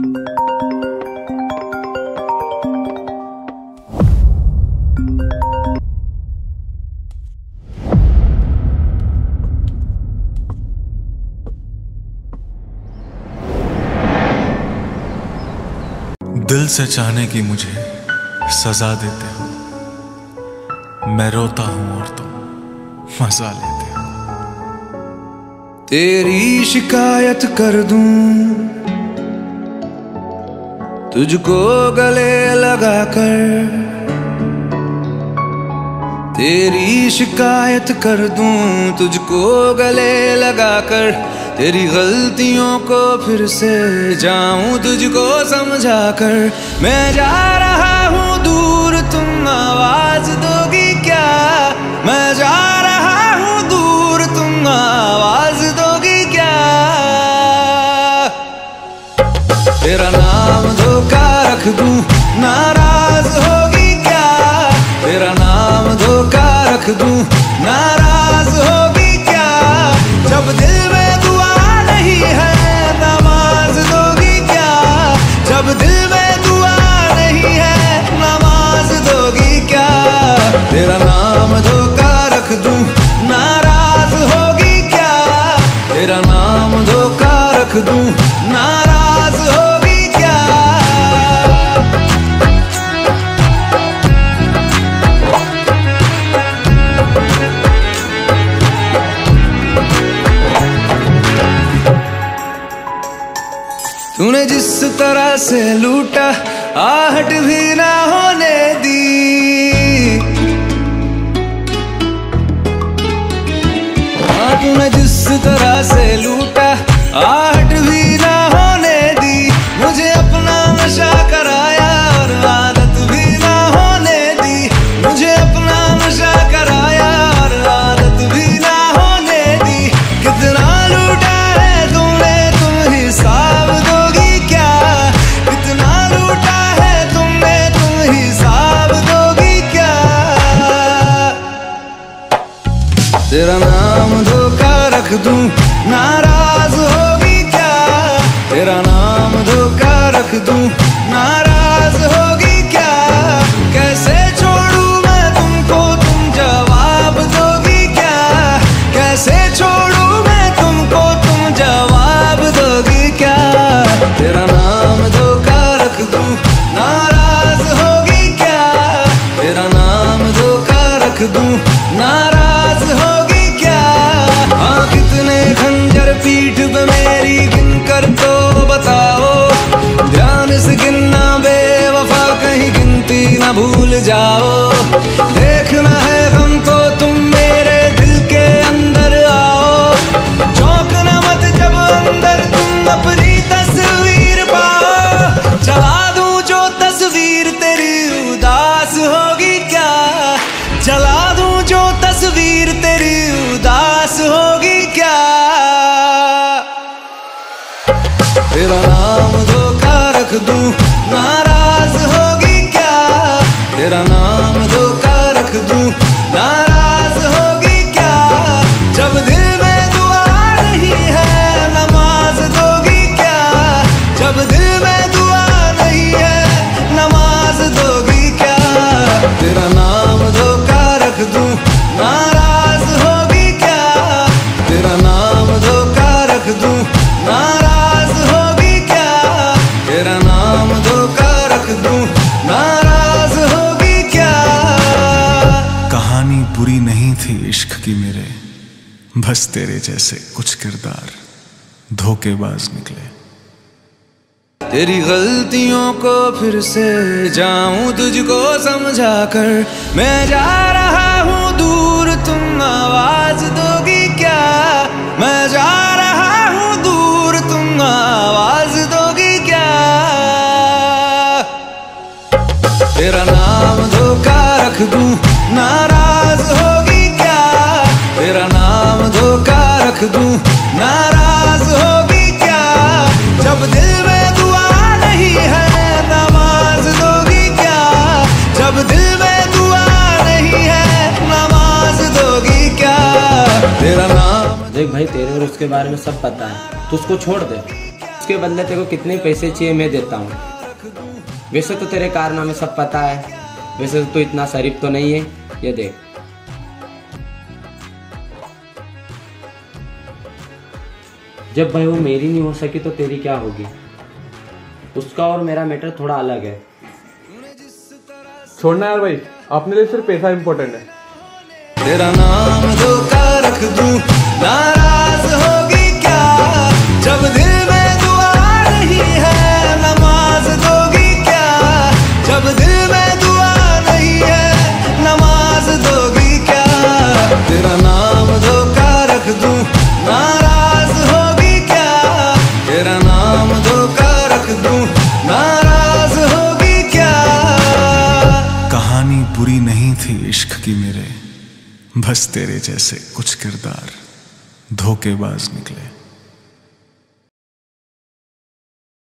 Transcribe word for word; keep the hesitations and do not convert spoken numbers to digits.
दिल से चाहने की मुझे सजा देते हो, मैं रोता हूं और तुम मजा लेते हो। तेरी शिकायत कर दूं तुझको गले लगाकर, तेरी शिकायत कर दूं तुझको गले लगाकर, तेरी गलतियों को फिर से जाऊं तुझको समझा कर। मैं जा रहा हूँ दूर तुम आवाज दोगी क्या, मैं जा रहा हूँ दूर तुम आवाज दोगी क्या। तेरा नाम धोखा रख दूं नाराज होगी क्या, तेरा नाम धोखा रख दूं नाराज होगी क्या। जब दिल में दुआ नहीं है नमाज दोगी क्या, जब दिल में दुआ नहीं है नमाज दोगी क्या। तेरा नाम धोखा रख दूं नाराज होगी क्या, तेरा नाम धोखा रख दूं नाराज होगी क्या। तूने जिस तरह से लूटा आहट भी ना होने दी, हाँ तूने जिस तरह से लूटा आहट भी ना होने दी। मुझे अपना नशा कराया और आदत भी ना होने दी, मुझे अपना नशा कराया और आदत भी ना होने दी। कितना लूटा है तुमने तुम हिसाब दोगी क्या, कितना लूटा है तुमने तुम हिसाब दोगी क्या। तेरा नाम धोखा रख दूं नाराज होगी क्या, तेरा नाम धोखा रख दूं नाराज होगी क्या। कैसे छोड़ूं मैं तुमको तुम जवाब दोगी क्या, कैसे छोड़ूं मैं तुमको तुम जवाब दोगी क्या। तेरा नाम धोखा रख दूं नाराज होगी क्या, तेरा नाम धोखा रख दूं नाराज होगी क्या। हाँ कितने खंजर पीठ पे मेरी गिन कर तो बताओ, ध्यान से गिनना बेवफा कहीं गिनती ना भूल जाओ। देखना है हमको तुम मेरे दिल के अंदर आओ, चौंकना मत जब अंदर तुम अपनी तस्वीर पाओ। जला दूं जो तस्वीर तेरी उदास होगी क्या, जला दूं जो तस्वीर तेरी उदास होगी क्या। तेरा नाम धोखा रख दूं नाराज होगी क्या, तेरा नाम धोखा रख दूं नाराज होगी क्या। जब दिल में दुआ नहीं है नमाज दोगी क्या, जब दिल में दुआ नहीं है नमाज दोगी क्या। तेरा नाम धोखा रख दूं नाराज होगी क्या, तेरा नाम धोखा रख दूं नाराज होगी क्या, तेरा नाम धोखा रख दूं नाराज होगी क्या। कहानी बुरी नहीं थी इश्क की मेरे, बस तेरे जैसे कुछ किरदार धोखेबाज निकले। तेरी गलतियों को फिर से जाऊं तुझको समझा कर। मैं जा रहा हूँ दूर तुम आवाज दोगी क्या, मैं जा रहा हूँ दूर तुम आवाज दोगी क्या। तेरा नाम धोखा रख दूं नाराज होगी क्या, तेरा नाम धोखा रख दूं नाराज होगी क्या। जब दिल में दुआ नहीं है नमाज दोगी क्या, जब दिल में दुआ नहीं है नमाज दोगी क्या। तेरा नाम देख भाई तेरे और उसके बारे में सब पता है, तो उसको छोड़ दे। उसके बदले तेरे को कितने पैसे चाहिए मैं देता हूँ। वैसे तो तेरे कारनामे सब पता है, वैसे तो तू इतना शरीफ तो नहीं है। ये देख। जब भाई वो मेरी नहीं हो सकी तो तेरी क्या होगी? उसका और मेरा मैटर थोड़ा अलग है। छोड़ना यार भाई, अपने लिए सिर्फ पैसा इम्पोर्टेंट है। तेरा नाम धोखा रख दूं, नाराज होगी क्या? जब दिल में दुआ नहीं है, नमाज दोगी क्या? जब दिल में दुआ नहीं है, नमाज दोगी क्या? तेरा नाम धोखा रख दूं, नाराज होगी क्या? तेरा नाम धोखा रख दूं, नाराज होगी क्या? कहानी बुरी नहीं थी इश्क की मेरे, बस तेरे जैसे कुछ किरदार धोखेबाज निकले।